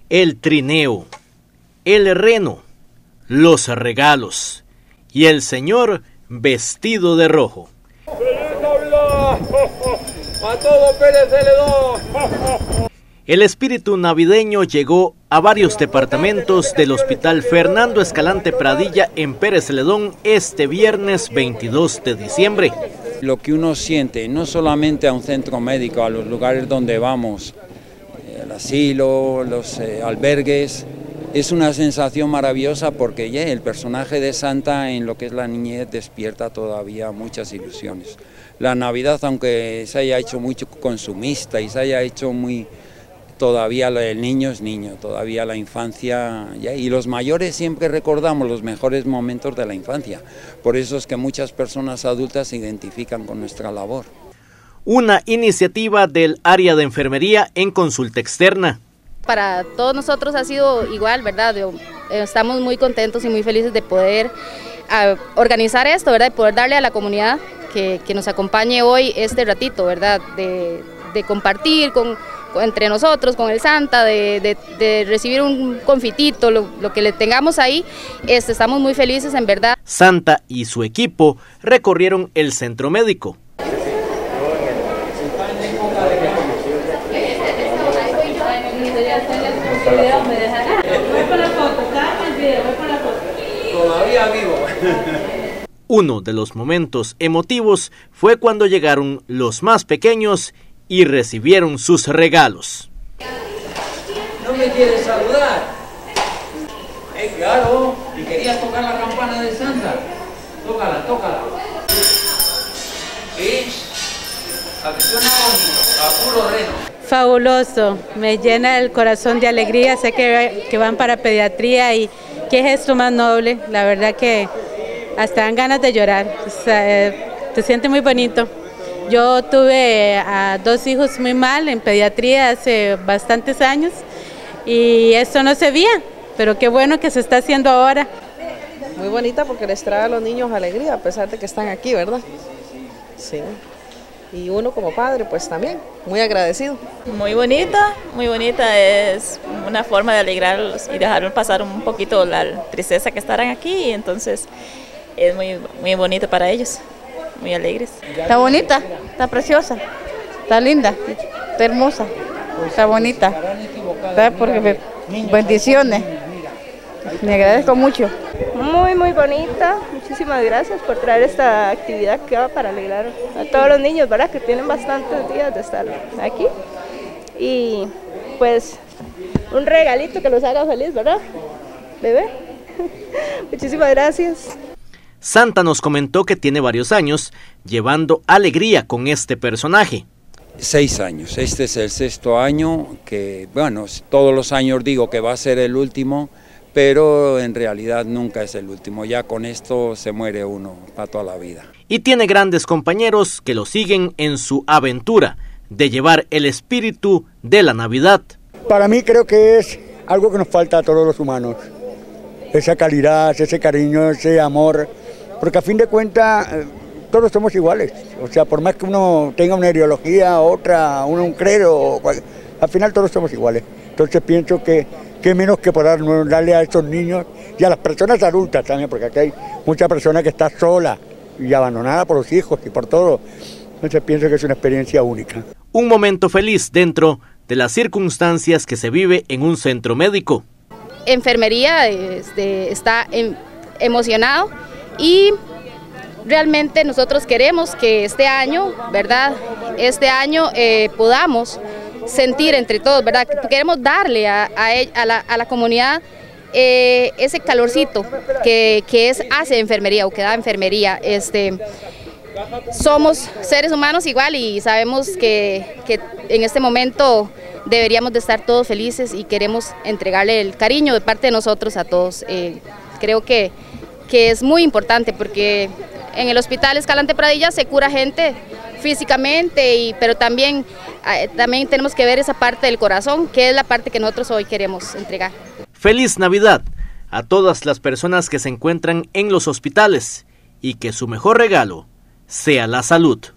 el trineo, el reno, los regalos y el señor vestido de rojo. ¡Feliz Navidad! ¡A todo Pérez Celedón! El espíritu navideño llegó a varios departamentos del Hospital Fernando Escalante Pradilla en Pérez Celedón este viernes 22 de diciembre. Lo que uno siente, no solamente a un centro médico, a los lugares donde vamos, el asilo, los albergues, es una sensación maravillosa porque ya el personaje de Santa en lo que es la niñez despierta todavía muchas ilusiones. La Navidad, aunque se haya hecho mucho consumista y se haya hecho muy... Todavía el niño es niño, todavía la infancia, y los mayores siempre recordamos los mejores momentos de la infancia. Por eso es que muchas personas adultas se identifican con nuestra labor. Una iniciativa del área de enfermería en consulta externa. Para todos nosotros ha sido igual, ¿verdad? Estamos muy contentos y muy felices de poder organizar esto, ¿verdad? De poder darle a la comunidad que nos acompañe hoy este ratito, ¿verdad? De compartir entre nosotros, con el Santa, de recibir un confitito, lo que le tengamos ahí, estamos muy felices en verdad. Santa y su equipo recorrieron el centro médico. Todavía vivo. Uno de los momentos emotivos fue cuando llegaron los más pequeños y recibieron sus regalos. ¿No me quieres saludar? Claro, y querías tocar la campana de Santa. Tócala, tócala. ¿Sí? A que suena bonito, a puro reno. Fabuloso, me llena el corazón de alegría, sé que van para pediatría y qué gesto más noble, la verdad que hasta dan ganas de llorar, te siente muy bonito. Yo tuve a 2 hijos muy mal en pediatría hace bastantes años y esto no se veía, pero qué bueno que se está haciendo ahora. Muy bonita porque les trae a los niños alegría a pesar de que están aquí, ¿verdad? Sí. Y uno como padre pues también, muy agradecido. Muy bonita, es una forma de alegrarlos y dejarlos pasar un poquito la tristeza que estarán aquí, y entonces es muy bonito para ellos. Muy alegres. Está bonita, está preciosa, está linda, está hermosa, está bonita. Porque bendiciones. Me agradezco mucho. Muy bonita. Muchísimas gracias por traer esta actividad que va para alegrar a todos los niños, ¿verdad? Que tienen bastantes días de estar aquí. Y pues un regalito que los haga feliz, ¿verdad? Bebé. Muchísimas gracias. Santa nos comentó que tiene varios años llevando alegría con este personaje. 6 años, este es el 6º año, que bueno, todos los años digo que va a ser el último, pero en realidad nunca es el último, ya con esto se muere uno para toda la vida. Y tiene grandes compañeros que lo siguen en su aventura de llevar el espíritu de la Navidad. Para mí creo que es algo que nos falta a todos los humanos, esa calidad, ese cariño, ese amor. Porque a fin de cuentas todos somos iguales, o sea, por más que uno tenga una ideología, otra, uno un credo, al final todos somos iguales. Entonces pienso que menos que por darle a estos niños y a las personas adultas también, porque aquí hay mucha persona que está sola y abandonada por los hijos y por todo. Entonces pienso que es una experiencia única. Un momento feliz dentro de las circunstancias que se vive en un centro médico. Enfermería está emocionado. Y realmente nosotros queremos que este año, ¿verdad? Podamos sentir entre todos, ¿verdad? Queremos darle a la comunidad ese calorcito que hace enfermería o que da enfermería. Somos seres humanos igual y sabemos que en este momento deberíamos de estar todos felices y queremos entregarle el cariño de parte de nosotros a todos. Creo que es muy importante porque en el Hospital Escalante Pradilla se cura gente físicamente, pero también tenemos que ver esa parte del corazón, que es la parte que nosotros hoy queremos entregar. Feliz Navidad a todas las personas que se encuentran en los hospitales y que su mejor regalo sea la salud.